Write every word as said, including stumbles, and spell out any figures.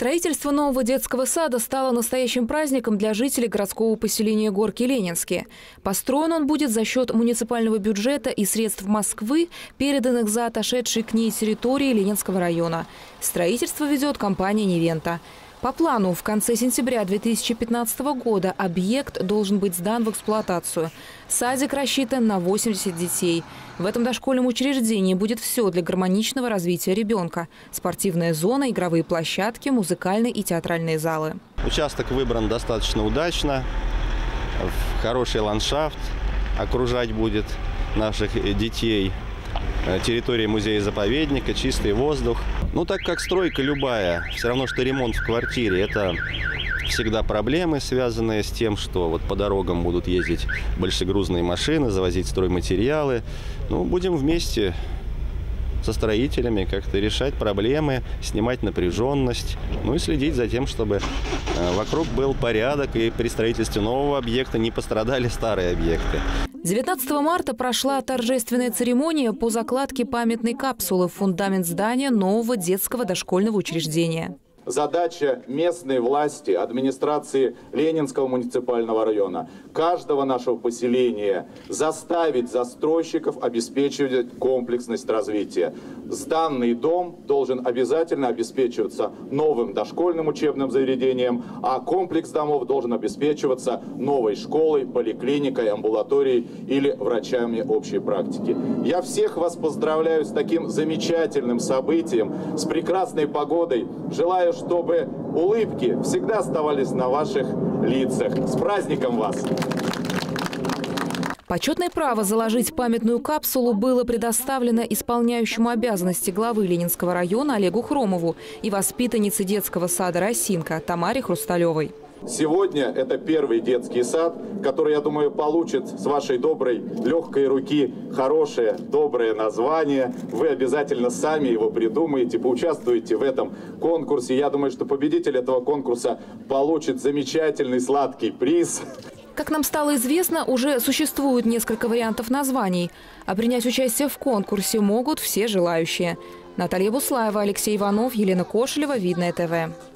Строительство нового детского сада стало настоящим праздником для жителей городского поселения Горки Ленинские. Построен он будет за счет муниципального бюджета и средств Москвы, переданных за отошедшие к ней территории Ленинского района. Строительство ведет компания «Невента». По плану, в конце сентября две тысячи пятнадцатого года объект должен быть сдан в эксплуатацию. Садик рассчитан на восемьдесят детей. В этом дошкольном учреждении будет все для гармоничного развития ребенка. Спортивная зона, игровые площадки, музыкальные и театральные залы. Участок выбран достаточно удачно, хороший ландшафт, окружать будет наших детей. Территория музея-заповедника, чистый воздух. Ну, так как стройка любая, все равно, что ремонт в квартире, это всегда проблемы, связанные с тем, что вот по дорогам будут ездить большегрузные машины, завозить стройматериалы. Ну, будем вместе со строителями как-то решать проблемы, снимать напряженность, ну и следить за тем, чтобы вокруг был порядок и при строительстве нового объекта не пострадали старые объекты. девятнадцатого марта прошла торжественная церемония по закладке памятной капсулы в фундамент здания нового детского дошкольного учреждения. Задача местной власти, администрации Ленинского муниципального района, каждого нашего поселения заставить застройщиков обеспечивать комплексность развития. Сданный дом должен обязательно обеспечиваться новым дошкольным учебным заведением, а комплекс домов должен обеспечиваться новой школой, поликлиникой, амбулаторией или врачами общей практики. Я всех вас поздравляю с таким замечательным событием, с прекрасной погодой. Желаю, чтобы улыбки всегда оставались на ваших лицах. С праздником вас! Почетное право заложить памятную капсулу было предоставлено исполняющему обязанности главы Ленинского района Олегу Хромову и воспитаннице детского сада «Росинка» Тамаре Хрусталевой. Сегодня это первый детский сад, который, я думаю, получит с вашей доброй, легкой руки хорошее, доброе название. Вы обязательно сами его придумаете, поучаствуете в этом конкурсе. Я думаю, что победитель этого конкурса получит замечательный сладкий приз. Как нам стало известно, уже существует несколько вариантов названий, а принять участие в конкурсе могут все желающие. Наталья Буслаева, Алексей Иванов, Елена Кошелева, Видное ТВ.